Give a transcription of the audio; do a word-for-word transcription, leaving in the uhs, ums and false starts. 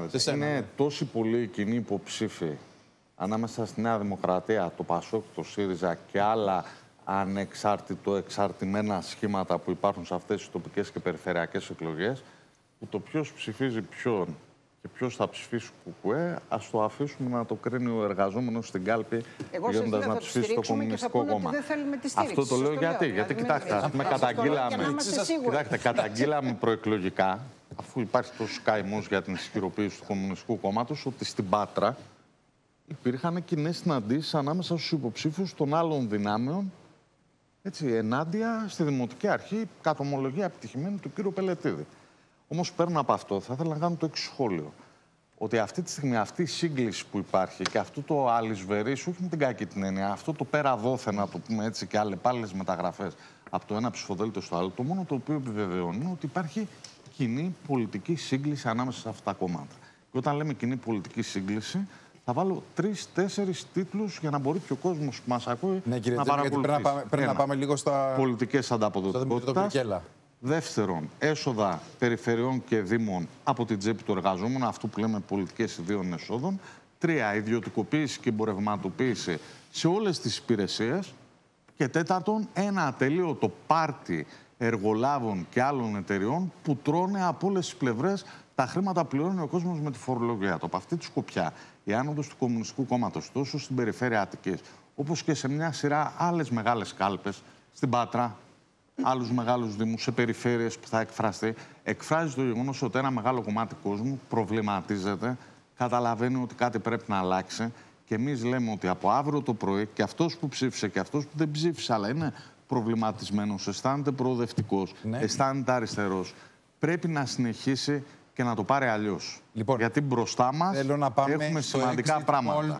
είναι τόσοι πολλοί κοινοί υποψήφοι ανάμεσα στη Νέα Δημοκρατία, το ΠΑΣΟΚ, το ΣΥΡΙΖΑ και άλλα ανεξάρτητο εξαρτημένα σχήματα που υπάρχουν σε αυτές τις τοπικές και περιφερειακές εκλογές, που το ποιος ψηφίζει ποιον και ποιος θα ψηφίσει κουκουέ, ας το αφήσουμε να το κρίνει ο εργαζόμενος στην κάλπη, πηγαίνοντας να ψηφίσει το Κομμουνιστικό Κόμμα. Αυτό το λέω γιατί, γιατί κοιτάξτε, ας πούμε καταγγείλαμε, καταγγείλαμε προεκλογικά, αφού υπάρχει τόσο καημός για την ισχυροποίηση του Κομμουνιστικού Κόμματος, ότι στην Πάτρα υπήρχαν κοινές συναντήσεις ανάμεσα στους υποψήφιους των άλλων δυνάμεων, έτσι, ενάντια στη Δημοτική Αρχή, κατ' ομολογία επιτυχημένη του κ. Πελετίδη. Όμως πέραν από αυτό, θα ήθελα να κάνω το εξής σχόλιο. Ότι αυτή τη στιγμή αυτή η σύγκληση που υπάρχει και αυτό το αλυσβερής, όχι με την κακή την έννοια, αυτό το πέρα δόθε, να το πούμε έτσι, και αλλεπάλληλες μεταγραφές από το ένα ψηφοδέλτιο στο άλλο, το μόνο το οποίο επιβεβαιώνει είναι ότι υπάρχει κοινή πολιτική σύγκληση ανάμεσα σε αυτά τα κόμματα. Και όταν λέμε κοινή πολιτική σύγκληση, θα βάλω τρεις-τέσσερις τίτλους για να μπορεί και ο κόσμος που μας ακούει ναι, κύριε, να παρακολουθήσει. Πρέπει, να πάμε, πρέπει να πάμε λίγο στα πολιτικές ανταποδοτικότητας. Δεύτερον, έσοδα περιφερειών και δήμων από την τσέπη του εργαζόμενου, αυτό που λέμε πολιτικές ιδίων εσόδων. Τρία, ιδιωτικοποίηση και εμπορευματοποίηση σε όλες τις υπηρεσίες. Και τέταρτον, ένα ατελείωτο πάρτι εργολάβων και άλλων εταιριών που τρώνε από όλες τις πλευρές τα χρήματα που πληρώνει ο κόσμος με τη φορολογία του. Από αυτή τη σκοπιά, η άνοδος του Κομμουνιστικού Κόμματος τόσο στην περιφέρεια Αττικής, όπως και σε μια σειρά άλλες μεγάλες κάλπες, στην Πάτρα, άλλους μεγάλους δήμους, σε περιφέρειες που θα εκφραστεί, εκφράζει το γεγονός ότι ένα μεγάλο κομμάτι κόσμου προβληματίζεται, καταλαβαίνει ότι κάτι πρέπει να αλλάξει. Και εμείς λέμε ότι από αύριο το πρωί και αυτός που ψήφισε και αυτός που δεν ψήφισε, αλλά είναι προβληματισμένος, αισθάνεται προοδευτικός, ναι. αισθάνεται αριστερός, πρέπει να συνεχίσει και να το πάρει αλλιώς. Λοιπόν, γιατί μπροστά μας έχουμε σημαντικά πράγματα.